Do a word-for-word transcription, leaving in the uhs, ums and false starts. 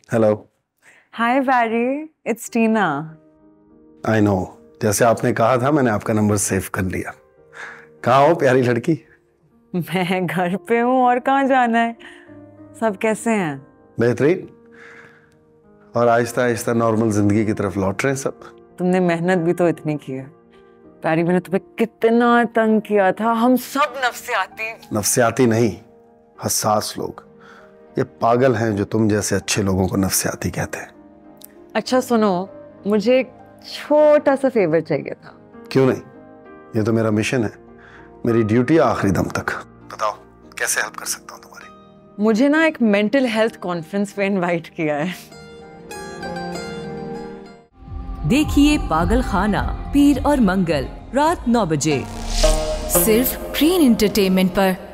Hello. Hi Barry, it's Tina. I know, जैसे आपने कहा था मैंने आपका नंबर सेव कर लिया। कहाँ हो प्यारी लड़की? मैं घर पे हूँ, और कहाँ जाना है। सब कैसे हैं? बेहतरीन। और आहिस्ता आहिस्ता नॉर्मल जिंदगी की तरफ लौट रहे हैं सब। तुमने मेहनत भी तो इतनी की है। बैरी, मैंने तुम्हें कितना तंग किया था। हम सब नफसियाती नफसियाती नहीं, हसास लोग। ये पागल हैं जो तुम जैसे अच्छे लोगों को नफसियाती कहते हैं। अच्छा सुनो, मुझे एक छोटा सा फेवर चाहिए था। क्यों नहीं, ये तो मेरा मिशन है, मेरी ड्यूटी है आखिरी दम तक। बताओ कैसे हेल्प कर सकता हूँ तुम्हारी। मुझे ना एक मेंटल हेल्थ कॉन्फ्रेंस पे इनवाइट किया है। देखिए पागल खाना पीर और मंगल रात नौ बजे सिर्फ ग्रीन एंटरटेनमेंट पर।